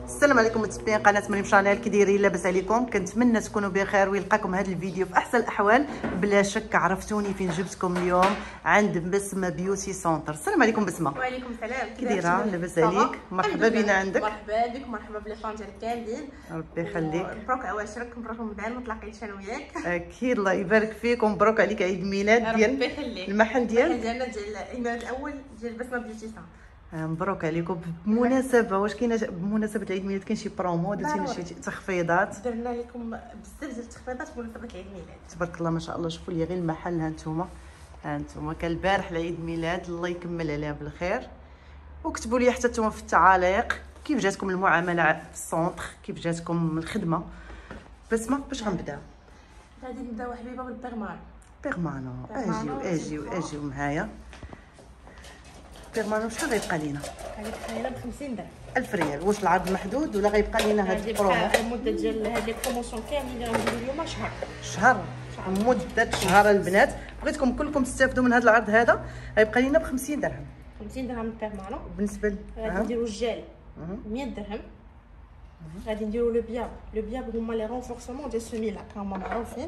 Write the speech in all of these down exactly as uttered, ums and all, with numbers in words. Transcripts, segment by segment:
السلام عليكم متابعين قناه مريم شانيل، كي دايرين؟ لاباس عليكم؟ كنتمنى تكونوا بخير ويلقاكم هذا الفيديو في احسن الاحوال. بلا شك عرفتوني فين جبتكم اليوم، عند بسمه بيوتي سونتر. السلام عليكم بسمه. وعليكم السلام، كي دايره؟ لاباس عليك؟ مرحبا بينا عندك. مرحبا بك، مرحبا بلي فان ديالك كاملين، ربي يخليك. مبروك عواشرك، مبروك رمضان ما تلاقيتش انا وياك. اكيد الله يبارك فيك، ومبروك عليك عيد الميلاد ديال ربي يخليك. المحل ديال المحل ديالنا ديال الميلاد الاول ديال بسمه بيوتي سونتر. مبروك عليكم. بمناسبه واش كاينه بمناسبه العيد الميلاد كاين شي برومو درتي شي تخفيضات؟ درنا لكم بزاف ديال التخفيضات بمناسبه العيد الميلاد. تبارك الله ما شاء الله. شوفوا لي غير المحل، ها انتم ها انتم كان البارح العيد الميلاد، الله يكمل عليها بالخير. وكتبوا لي حتى نتوما في التعاليق كيف جاتكم المعامله في السونتر، كيف جاتكم الخدمه. بسمه باش غنبداو؟ غادي نبداو حبيبه بالبيرمانو. بيرمانو اجيو اجيو اجيو معايا. بيرمانو شحال غيبقى لينا؟ غيبقى لينا ب خمسين درهم. ألف ريال. واش العرض محدود ولا غيبقى لينا هاد البرومو؟ المده ديال هاد البروموسيون كاملين اللي غنديرو اليوم شهر. شهر مده شهر البنات. بغيتكم كلكم تستافدوا من هذا العرض هذا. غيبقى لينا ب خمسين درهم. خمسين درهم البيرمانو. بالنسبه ل غادي نديرو الجيل مية درهم. غادي نديرو لو بياب. لو بياب هما لي رونفورسمون ديال سمي لاك، هما معروفين.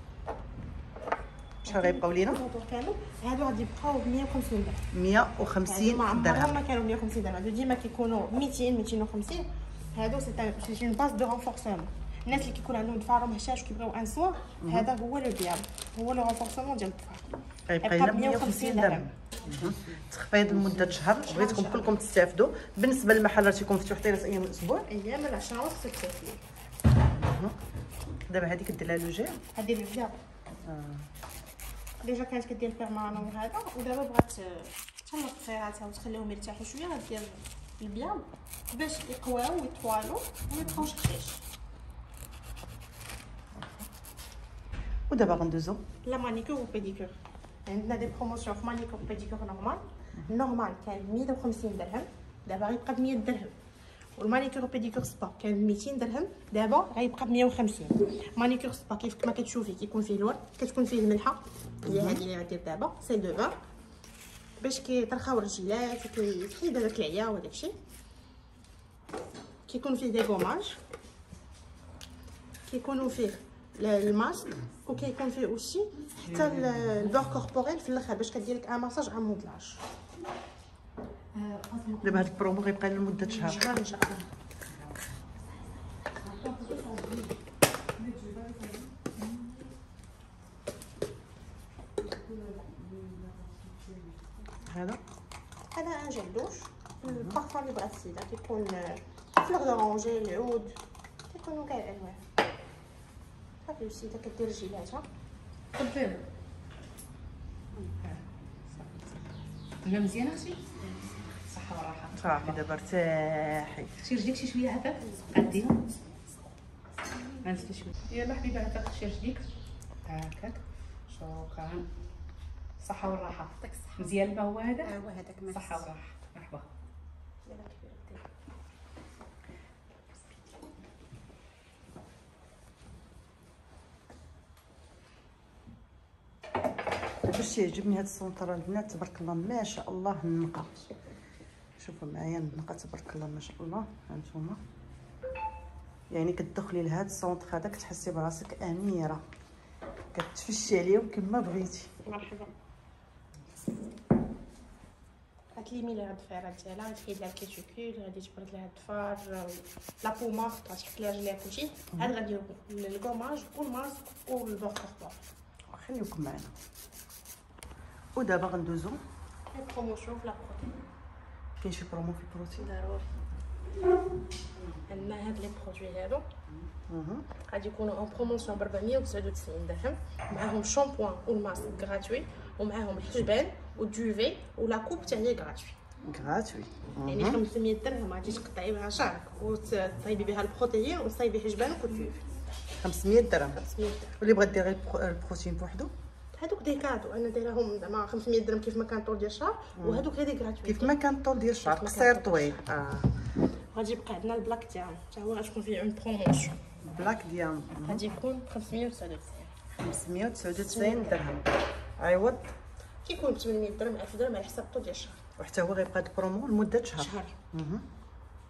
شحال غيبقاو لينا؟ كانوا هادو غادي يبقاو ب مية وخمسين درهم. مية وخمسين درهم. ما كانوا مية وخمسين درهم، هادو ديما كيكونوا ميتين ميتين وخمسين. هادو سي اون باز دو رونفورسمون. الناس اللي كيكون عندهم ضفارهم هشاش وكيبغيو ان سوان، هذا هو لو بياب، هو لو رونفورسمون ديال الضفار. غيبقى لنا مية وخمسين درهم. تخفيض لمده شهر. بغيتكم كلكم تستافدوا. بالنسبه للمحل راه تيكون مفتوح طيله ايام الاسبوع، ايام من عشرة ونص حتى ستة. دابا هذيك دير لها لو جيل، هذه لو بياب. ديجا كانت كدير بيرمانو وهذا، ودابا بغات تهلا فيها وتخليهم يرتاحوا شويه، غدير البياب باش يقواو ويطوالوا وما يبقاوش خشيش. ودابا غندوزو لا مانيكور وبيديكور. عندنا دي بروموسيون في مانيكور وبيديكور نورمال. النورمال كان مية وخمسين درهم، دابا غيبقى ب مية درهم. والمانيكور وبيديكور سبا كان ب ميتين درهم، دابا غيبقى ب مية وخمسين. مانيكور سبا كيف كما كتشوفي كيكون فيه الورد، كتكون فيه الملحه، هي هذه اللي غادير دابا سيل دو فان، باش كيطرخاو الرجلات وكيحيد هذاك العيا وداك الشيء. كيكون فيه دي غوماج، كيكونوا فيه الماسك، وكيكون فيه اوسي حتى البور كوربوريل في الاخر باش كدير لك ان ماساج ان مودلاج. دابا هاد البرومو غيبقى لنا لمده شهر. شهر ان شاء الله. هذا هذا ان جيل دوش. البارفان اللي بغات السيده كيكون فلوغ دورونجي، العود، كيكونوا كاع الالوان. صافي السيده كدير رجيلاتها. طبيب انا مزيانه اختي، صحه وراحه. صافي دابا ارتاحي. شي رجليك شي شويه هكاك قديها، نزلت شويه. يلا حبيبه هكاك شي رجليك هكاك. شكرا. صحه وراحه. يعطيك الصحه. مزيان البا هو هذا؟ ها هو هذاك. صحه وراحه. مرحبا. باش يعجبني هاد السونطره البنات تبارك الله ما شاء الله. النقا شوفوا معايا النقا تبارك الله ما شاء الله. ها نتوما يعني كتدخلي لهاد السونطر هذا كتحسي براسك اميره، كتفشي عليهم كما بغيتي. مرحبا. غتليمي ليها الضفيرات ديالها، غتحيد لها الكيتيكول، غادي تبرد لها الضفار، لا بومار غتحط لها رجليها كلشي. هاد غنديرو الكوماج والماسك والبور كوربور. خليكم معنا. ودابا غندوزو البروموسيون في لا بروتين. كاين شي برومو في البروتين؟ ضروري. عندنا هاد لي برودوي هادو غادي يكونوا اون بروموسيون ب أربعمية وتسعة وتسعين درهم، معاهم الشامبوان والماسك غراتوي، ومعاهم الحجبان والدوفي ولا كوب حتى هي غراتوي. غراتوي يعني خمسمية درهم غادي تقطعي بها شعرك وتصايبي بها البروتين وتصايبي حجبانك والدوفي. خمسمية درهم. خمسمية درهم. واللي بغات دير البروتين بوحدو هادوك دي كادو انا دايرهم زعما خمسمية درهم كيف ما كان طول ديال الشهر، وهادوك غير دي غراتوي كيف ما كان الطول ديال الشعر قصير طويل. اه غادي يبقى عندنا البلاك ديالو حتى هو غتكون فيه اون بروموسيون. البلاك ديالو غادي يكون خمسمية وتسعة وتسعين. خمسمية وتسعة وتسعين درهم. عوض كيكون ب ثمنمية درهم ألف درهم على حساب الطول ديال الشهر. وحتى هو غيبقى هاد البرومو لمده شهر. شهر.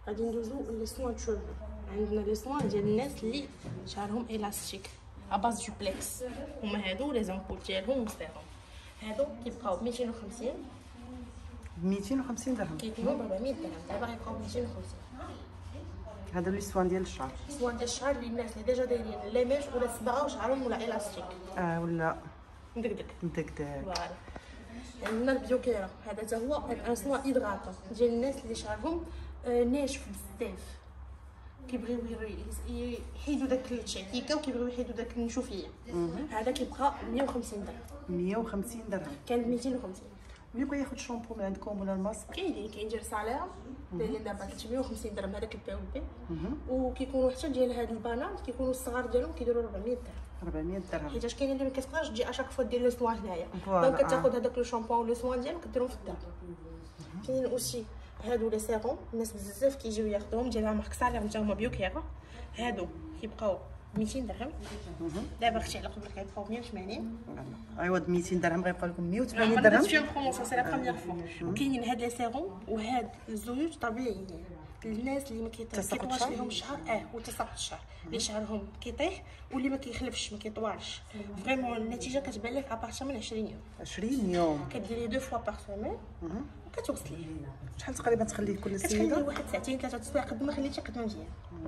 غادي ندوزو لي سوان شوفو. عندنا لي سوان ديال الناس اللي شعرهم الاستيك اباز دوبلكس، هما هادو لي زامبول ديالهم وسيرهم. هادو كيبقاو ب ميتين وخمسين ب ميتين وخمسين درهم، كيكونوا ب أربعمية درهم. دابا غيبقاو ب ميتين وخمسين. هذا لي سوان ديال الشعر، سوان ديال الشعر اللي الناس اللي ديجا دايرين لي ميش ولا صباغه وشعرهم ولا الاستيك اه ولا مدقدق. مدقدق. فوالا. عندنا البيوكيرا، هذا حتى هو ان سوان هيدراتون ديال الناس اللي شعرهم ناشف بزاف، كيبغيو يحيدوا داك التشعكيكه وكيبغيو يحيدوا داك النشوفيه. هذا كيبقى مية وخمسين درهم. مية وخمسين درهم. كان ب ميتين وخمسين. ملي بغى ياخذ شامبو من عندكم ولا الماسك كاينين كاين ديال سالير دايرين دابا ثلاثمية وخمسين درهم، هذا كيبيعوا به. وكيكونوا حتى ديال هاد البنات كيكونوا الصغار ديالهم كيديروا أربعمية درهم. أربعمية درهم. حيتاش كاينين اللي ما كتقدرش تجي اشاك فوا دير لو سوان هنايا، دونك كتاخذ هذاك لو شامبو ولو سوان ديالك كديرهم في الدار. كاينين اوسي هادو لي سيروم، الناس بزاف كيجيو ياخذوهم ديال مارك سالير حتى هما بيوكيرا. هادو كيبقاو ميتين درهم. دابا اختي على قبل كيبقاو مية وثمانين. عوض ميتين درهم غيبقى لكم مية وثمانين درهم. درهم. في بروموسيون سي لا بروميير فوا. وكاينين هاد لي سيروم وهاد الزيوت طبيعيين للناس اللي ما كيطيحش لهم الشعر، اه وتساقط الشعر اللي شعرهم كيطيح واللي ما كيخلفش ما كيطوالش. فريمون النتيجه كتبان لك ابارتي من عشرين يوم. عشرين يوم كديري دو فوا بار سيمين وكتغسليه. شحال تقريبا تخليه كل كتخليه سيده؟ واحد ساعتين ثلاثه السوايع، قد ما خليتي قد ما مزيان.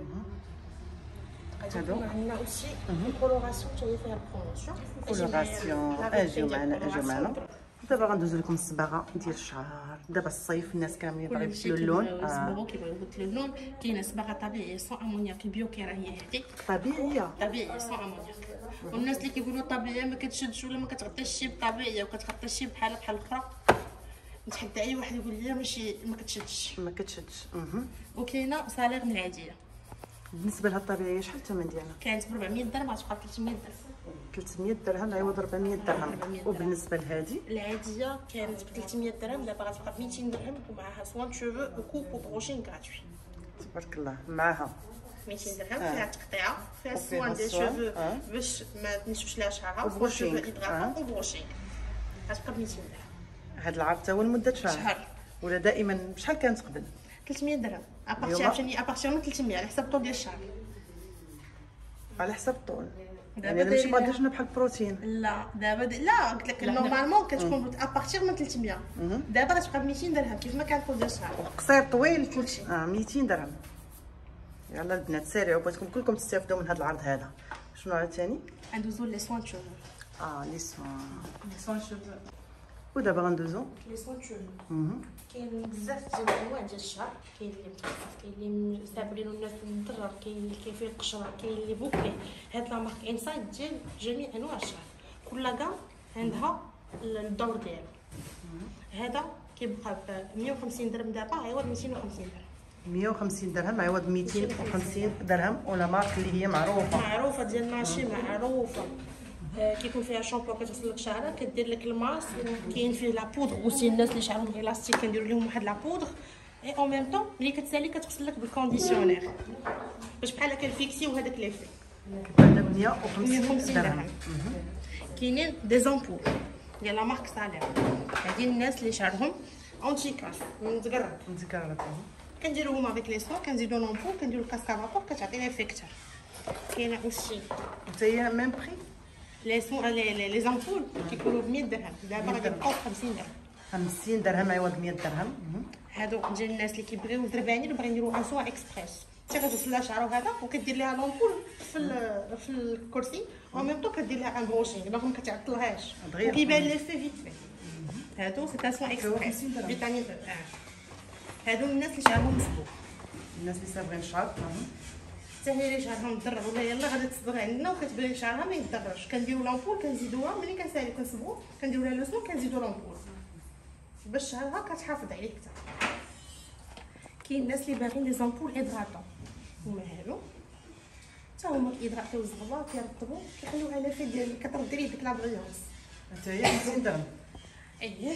هادو عندنا اوسي الكولوراسيون حتى هي فيها البروموسيون. كولوراسيون اجيو معنا اجيو معنا. دابا غندوزو لكم الصباغه ديال الشعر. دابا الصيف الناس كاملين باغيين يبدلوا اللون. اه كيبغيو يبدلوا اللون. كاينه صباغه طبيعيه سون امونياك البيوكيرا هي هذه طبيعيه طبيعيه سون امونياك. والناس اللي كيقولوا طبيعيه ما كتشدش ولا ما كتغطيش الشيب طبيعيه وكتغطي الشيب بحال بحال الاخرى، نتحدى اي واحد يقول لي ماشي ما كتشدش ما كتشدش. وكاينه سالير العاديه. بالنسبه لها الطبيعيه شحال الثمن ديالها؟ كانت ب أربعمية درهم غتبقى ثلاثمية درهم. ثلاثمية درهم عوض أربعمية درهم. وبالنسبه لهذه العاديه كانت ب ثلاثمية درهم، دابا غتبقى ب ميتين درهم ومعها سوان شوفو وكوب وبروشين غراتوي. تبارك الله. معها ميتين درهم فيها تقطيعه، فيها السوان ديال شوفو باش ما تنشفش لها شعرها، وبروشينغ هيدراتون وبروشينغ. غتبقى ب ميتين درهم. هذا العرض تا هو لمده شهر شهر ولا دائما؟ بشحال كانت قبل؟ ثلاثمية درهم ابارتي عاوتاني ابارتي من ثلاثمية على حسب الطول ديال الشعر. على حسب الطول. دابا يعني ماشي بغا درنا بحال البروتين. لا دابا لا قلت لك نورمالمون كتكون ابارتي من ثلاثمية. دابا غتبقى ب ميتين درهم كيف ما كان الطول ديال الشعر. قصير طويل كلشي اه ميتين درهم. يلا البنات سارعوا بغيتكم كلكم تستافدوا من هذا العرض هذا. شنو عاوتاني؟ غندوزو لي سوان شوفو. اه لي سوان لي سوان شوفو. ودابا غندوزو لي سوان شوفو. كاين بزاف ديال الانواع ديال الشعر، كاين اللي متخصص، كاين اللي سابرين الناس مدرر، كاين اللي كاين فيه القشره، كاين اللي بوكلي. هاد لا مارك انسايد ديال جميع انواع الشعر، كل كاع عندها الدور ديالو. هذا كيبقى ب مية وخمسين درهم دابا عوض ميتين وخمسين درهم. مية وخمسين درهم عوض ميتين وخمسين درهم. ولا مارك اللي هي معروفه معروفه ديال ماشي معروفه. كيكون فيها شامبو كتغسل لك شعرك، كدير لك الماسك. كاين فيه لا بودر اوسي، الناس اللي شعرهم الاستيك كنديروا لهم واحد لا بودر اي اون ميم طون ملي كتسالي كتغسل لك بالكونديسيونير باش بحال هكا الفيكسي وهذاك ليفي. كتبان ب مية وخمسين درهم. كاينين دي زامبول ديال لا مارك سالير، هادي الناس اللي شعرهم اونتي كاس متقرب متقرب. كنديروهم افيك لي سون، كنزيدو لومبول، كنديرو الكاسكا فابور كتعطي لي فيكتور. كاينه اوسي حتى هي ميم بري. لي سون لي لي زامبول كيكونوا ب مية درهم، دابا غادي يبقاو ب خمسين درهم. خمسين درهم عوض مية درهم. هادو ديال الناس اللي كيبغيو زربانين اللي باغيين يديروا ان سوا اكسبريس. انت كتغسل لها شعرها هذا وكدير ليها لومبول في في الكرسي و ميم طون كدير لها ان بروشينغ، دونك ما كتعطلهاش وكيبان لي في فيت في. هادو سي ان سوا اكسبريس فيتامين اه. هادو الناس اللي شعرهم مسبوق، الناس اللي صابغين الشعر. حتى هي اللي شعرها مضرر ولا يلاه غادي تصبغ عندنا وكتبان شعرها ما يتضررش، كنديروا لامبول كنزيدوها ملي كنسالي كنصبغوا كنديروا لها لوسون كنزيدوا لامبول باش شعرها كتحافظ عليه حتى. كاين الناس اللي باغيين لي زامبول هيدراتون، هما هادو حتى هما كيدراتيو الزغبه كيرطبوا كيخليوها على في ديال كتردي ليه ديك لا بريونس. حتى هي خمسين درهم. اييه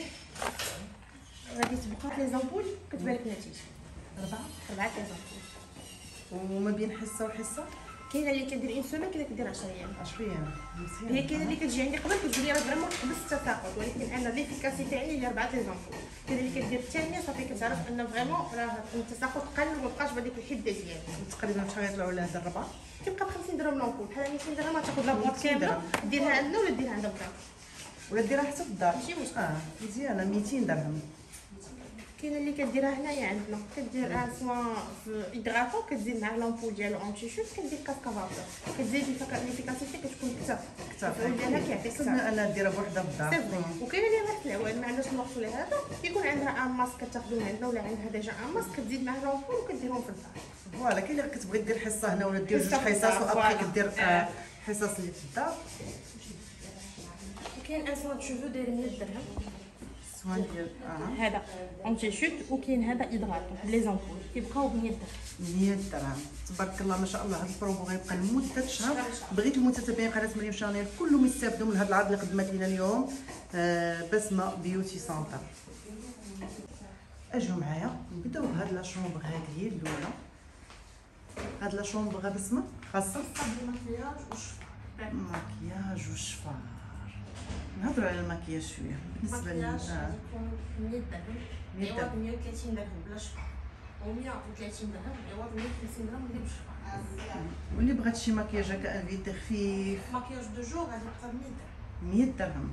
غادي تبقى لي زامبول كتبان لك النتيجه. أربعة أربعة لي زامبول. وما بين حصه وحصه كاينه اللي كدير اون سومين، كاينه كدير عشرة ايام. عشرة ايام مزيان. هي كاينه اللي كتجي عندي قبل كتقول لي راه فريمون تحبس التساقط، ولكن انا ليفيكاسي تاعي هي أربعة لي زامبول. كاينه اللي كدير الثانيه صافي كتعرف ان فريمون راه التساقط قل وما بقاش بهذيك الحده ديالي. تقريبا شحال يطلعوا لها هاد الربعه؟ كيبقى ب خمسين درهم لامبول، بحال ميتين درهم تاخذ لا بواط كامله ديرها عندنا ولا ديرها عند الدار ولا ديرها حتى في الدار. ماشي مشكل. اه مزيانه ميتين درهم. كاينه اللي كديرها هنايا عندنا، كدير سوا في هيدراتون كتزيد معاه لامبول ديالو اونتي شوت، كدير كاسكافاتور كتزيد ليفيكاسيتي كتكون كثر كثر ديالها كيعطيك كثر. انا نديرها بوحدها في الدار. وكاينه اللي غير العواد ما عندهاش الوقت ولا هذا يكون عندها ان ماسك كتاخذو من عندنا ولا عندها ديجا ان ماسك كتزيد معاه لامبول وكديرهم في الدار. فوالا كاين اللي كتبغي دير حصه هنا ولا دير جوج حصص وابخي كدير حصص اللي في الدار. كاين ان سوان شوفو داير مية درهم السوان ديال اه هذا اونتي شوت، وكاين هذا هيدراتون لي زامبول كيبقاو ب مية درهم. مية درهم تبارك الله ما شاء الله. هذا البرومو غيبقى لمده شهر. بغيت المتتبعين قناه مريم شانيل كلهم يستافدوا من هذا العرض اللي قدمت لنا اليوم آه بسمه بيوتي سنتر. اجوا معايا نبداو بهاد لا شومبر هذه الاولى. هاد لا شومبر بسمه خاصه المكياج والشفار. المكياج والشفار. نهضروا على المكياج شويه. بالنسبه لي اه مية درهم مية عوض مية وثلاثين درهم بلا شفار، و مية وثلاثين درهم عوض مية وخمسين درهم اللي بالشفار. واللي بغات شي مكياج هكا انفيتي خفيف مكياج دو جور غادي يبقى ب مية درهم. مية درهم.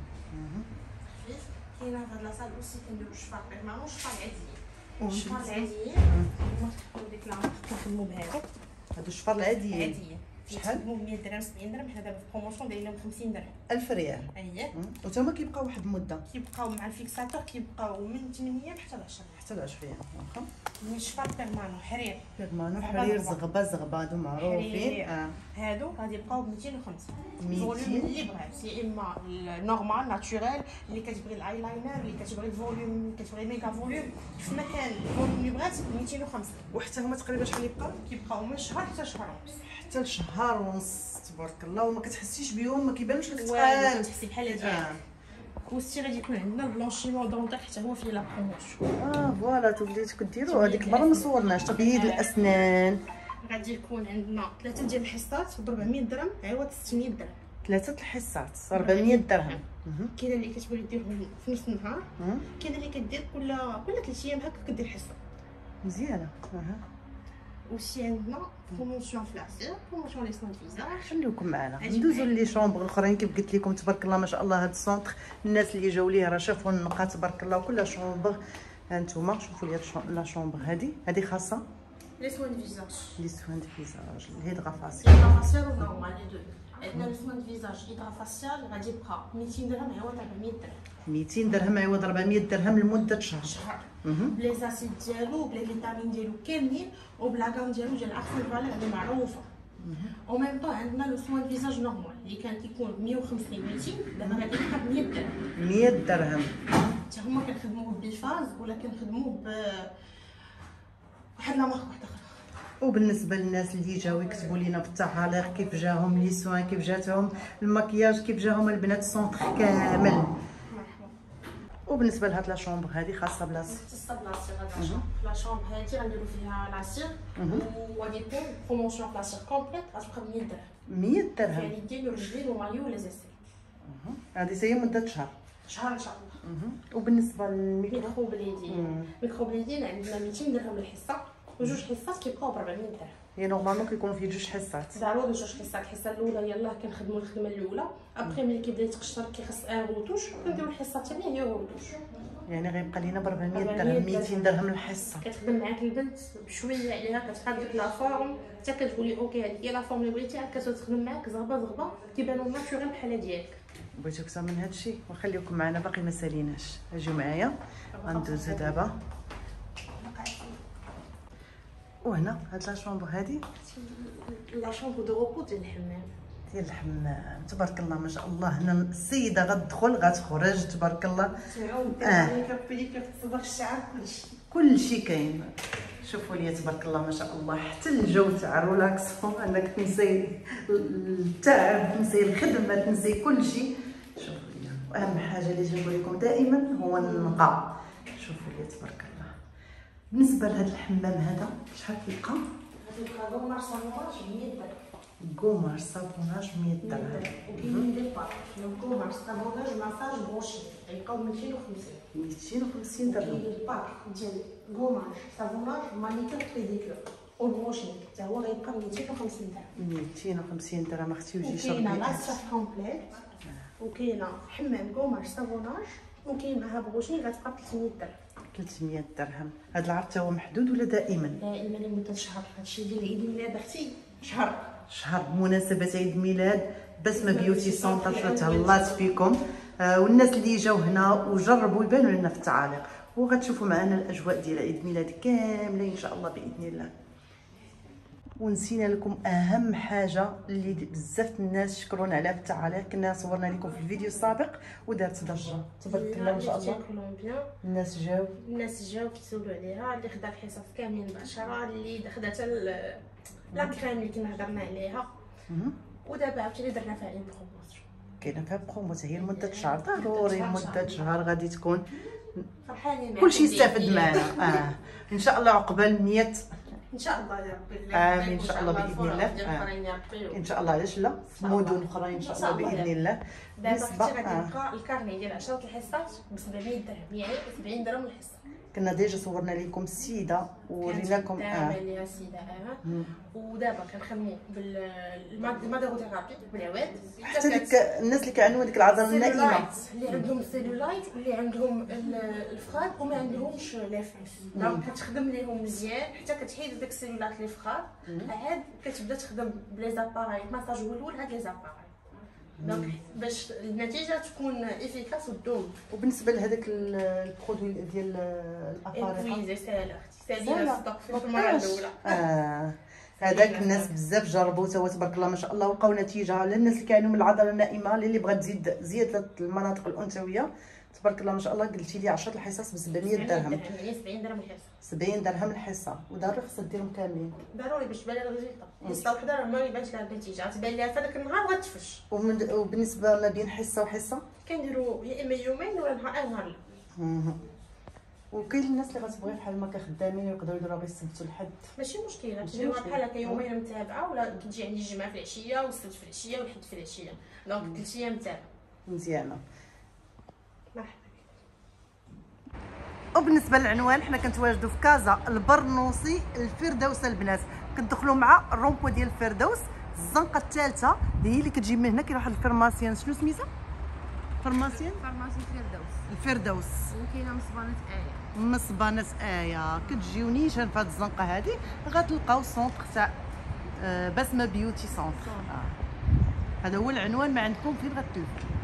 خفيف. كاينه في هاد لاصال اوسي كنديرو الشفار بيرمانون والشفار العاديين. الشفار الشفار العاديين كنخدمو ديك لا كنخدمو بهذا هادو الشفار العاديين عاديين شحال؟ كنخدمو ب مية درهم سبعين درهم. حنا دابا في بروموسيون دايرين ب خمسين درهم. ألف ريال. اييه وتما كيبقاو واحد المده كيبقاو مع الفيكساتور كيبقاو من ثمانية حتى ل عشرة حتى ل عشرة ايام. واخا من الشفار بيرمانون حرير. بيرمانو حرير زغبه زغبه هادو معروفين. اه هادو غادي يبقاو ب ميتين وخمسين. ميتين. الفوليوم اللي بغات، يا اما النورمال ناتوريل اللي كتبغي الاي لاينر اللي كتبغي الفوليوم كتبغي ميغا فوليوم كيف ما كان الفوليوم اللي بغات ميتين وخمسين. وحتى هما تقريبا شحال يبقاو؟ كيبقاو من شهر حتى شهر ونص. حتى لشهر ونص تبارك الله. وما كتحسيش بهم ما كيبانوش لك والو ثقال. كتحسي بحال هادي. اه وستي غادي يكون عندنا البلونشيمون دونتير حتى هو فيه لا بروموسيون. اه فوالا توليتو كديروا هذيك المره ما صورناش تبييض الاسنان. غادي يكون عندنا ثلاثه ديال الحصات ب أربعمية درهم عوض ستمية درهم. ثلاثه الحصات أربعمية درهم. كاينه اللي كتبغي ديرهم في نص النهار، مهم. كاينه اللي كدير كل كل ثلاث ايام هكا كدير حصه. مزيانه. اها وسي عندنا بروموسيون في لاسير، بروموسيون لي سون فيزاج. خليوكم معنا أجي ندوزو معايا. لي شومبر الاخرين. كيف قلت لكم تبارك الله ما شاء الله هذا السونتر الناس اللي جاوا ليه راه شافوا النقاط تبارك الله وكلها شومبر. ها نتوما شوفوا لي لا شومبر هذه هذه خاصه لي سون فيزاج لي سوان دو فيزاج الهيدرا فاسيل. هيدرا فاسيال ونورمال لي دو. عندنا لي سون فيزاج هيدرا فاسيال غادي يبقى ميتين درهم عوض أربعمية درهم. ميتين درهم عوض أربعمية درهم لمده شهر. شهر. مهم. بلي زاسيد ديالو بلي فيتامين ديالو كاملين وبلا كام ديالو ديال احسن فالور اللي معروفه. او ميم طون عندنا لو سوان فيزاج نورمال اللي كان كيكون مية وخمسين ميتين دابا غادي يبقى ب مية درهم. مية درهم. حتى هما كنخدموه بفاز ولا كنخدموه ب واحد لا مارك واحده اخرى. وبالنسبه للناس اللي جاو يكتبوا لينا بالتعاليق كيف جاهم لي سوان كيف جاتهم المكياج كيف جاهم البنات السونتر كامل. مرحبا. وبالنسبه لهاد لا شومبر هذه خاصه بلاصه خاصه بلاصير هذا لا شومبر هادي غنديرو فيها لاسير وغادي يكون بروموسيون لاسير كومبليت غتبقى ب مية درهم. مية درهم. يعني اليدين والرجلين والمايو ولي زيسي. هذه هي مده شهر. شهر ان شاء الله. وبالنسبه للميكرو ميكرو بليدين ميكرو بليدين عندنا ميتين درهم الحصه وجوج حصات كيبقاو ب أربعمية درهم. هي نورمالمون كيكون فيه جوج حصات. ضروري جوج حصات. الحصه الاولى يلاه كنخدموا الخدمه الاولى ابخي ملي كيبدا يتقشر كيخص ان روتوش كنديروا الحصه الثانيه هي روتوش. يعني غيبقى لينا ب أربعمية درهم ميتين درهم الحصه. كتخدم معاك البنت بشويه عليها كتخاد ديك لا فورم حتى كتقولي اوكي هذه هي لا فورم اللي بغيتي عاد كتخدم معاك زغبه زغبه كيبانوا ناتوريل بحال ديالك. بغيتو اكثر من هذا الشيء وخليكم معنا باقي ما ساليناش. اجيو معايا غندوزو دابا. وهنا هاد لا شومبر هادي لا شومبر دو روبو ديال الحمام ديال الحمام تبارك الله ما شاء الله. هنا السيده غتدخل غتخرج تبارك الله. اه ميكاب بيديكير تصبغ الشعر كلشي كلشي كاين. شوفوا لي تبارك الله ما شاء الله حتى الجو تاع رولاكسون انك تنسي التعب تنسي الخدمه تنسي كلشي. شوفوا لي واهم حاجه اللي جنقول لكم دائما هو النقاء. شوفوا لي تبارك الله. بالنسبه لهذا الحمام هذا شحال كيبقى؟ غادي يبقى نورمال صالوناج مية درهم. كوماج صابوناج مية درهم. وكاينين لي بارك كوماج صابوناج مساج بروشي غيبقاو ميتين وخمسين. ميتين وخمسين درهم. وكاين الباك ديال كوماج صابوناج مانيكير بيديكير والبروشينغ حتى هو غيبقى ميتين وخمسين درهم. ميتين وخمسين درهم اختي وجي شربي. وكاينه لاصاج كومبليت وكاينه حمام كوماج صابوناج وكاين معها بروشينغ غتبقى ثلاثمية درهم. ثلاثمية درهم. هذا العرض تا هو محدود ولا دائما؟ دائما لمده شهر. هادشي ديال عيد الميلاد اختي شهر شهر بمناسبه عيد ميلاد بسمه بيوتي سونتر. تهلات فيكم آه والناس اللي جاو هنا وجربوا يبانوا لنا في التعاليق، وغتشوفوا معنا الاجواء ديال عيد ميلاد كامله ان شاء الله باذن الله. ونسينا لكم اهم حاجه اللي بزاف الناس شكرونا عليها في التعاليق، كنا صورنا لكم في الفيديو السابق ودارت ضجه تبارك الله ما شاء الله. الناس جاو الناس جاو كيسولوا عليها، اللي خدا الحصص كاملين بعشرة، اللي خدات لا كريم اللي كنا هضرنا عليها. ودابا عاوتاني درنا فيها لي بروموسيون. كاينه فيها بروموسيون هي لمده شهر، ضروري لمده شهر غادي تكون فرحانين كلشي يستافد معنا. اه ان شاء الله عقبال مية ان شاء الله يا ربي. امين ان شاء الله باذن الله. آه. ان شاء الله علاش لا في مدن اخرى ان شاء الله باذن الله. دابا اختي غادي نلقى الكارني ديال عشرة الحصات ب سبعمية درهم، يعني سبعين درهم الحصه. كنا ديجا صورنا لكم السيده ووريناكم اه ليها السيده اه ودابا كنخدموا بالماديروثيرابي بالعواد حتى ديك الناس اللي كيعانيو ديك العضله النائمه اللي عندهم السيلولايت واللي عندهم الفخاد وما عندهمش لي فلوس، دونك كتخدم ليهم مزيان حتى كتحيد داك السيلولايت اللي فخاد، عاد كتبدا تخدم بلي زاباراي ماساج ولول هاد لي زاباراي، دونك باش النتيجه تكون افيكاس ودوم. وبالنسبه لهذاك البرودوي ديال الاباريل اكويزي ساهله اختي سالينا الصدق في المره الاولى. اه هذاك الناس بزاف جربوا توا تبارك الله ما شاء الله ولقاو نتيجه. للناس اللي كانوا من العضله النائمه اللي بغات تزيد زياده المناطق الانثويه تبارك الله ما شاء الله قلتي لي عشرة الحصص ب سبعمية درهم. سبعين درهم الحصه. سبعين درهم الحصه وضروري خصك ديرهم كاملين. ضروري باش تبان الريزلت. حصه وحده راه ما يبانش لها النتيجه، تبان لها في هذاك النهار غتفش. ومن وبالنسبه ما بين حصه وحصه كنديروا يا اما يومين ولا نهار نهار لا. وكاين الناس اللي غتبغي بحال ما كخدامين يقدروا يديروها غير السبت والحد. ماشي مشكله تديروها بحال هكا يومين متابعه، ولا كتجي عندي الجمعه في العشيه والسبت في العشيه والحد في العشيه، دونك ثلاث ايام متابعه. مزيانه. مرحبا. وبالنسبه للعنوان حنا كنتواجدوا في كازا البرنوسي الفردوس البنات، كتدخلوا مع الرومبو ديال الفردوس الزنقه الثالثه هي اللي كتجي من هنا. كاين واحد الفرماسيان شنو سميتها؟ فرماسيان فرماسي الفردوس. الفردوس. وكاينه مصبانه ايه مصبانه ايه. كتجيو نيشان في هذه الزنقه هذه غتلقاو السونتر تاع بسمه بيوتي سونتر. آه. هذا هو العنوان، ما عندكم فين غتلفوا.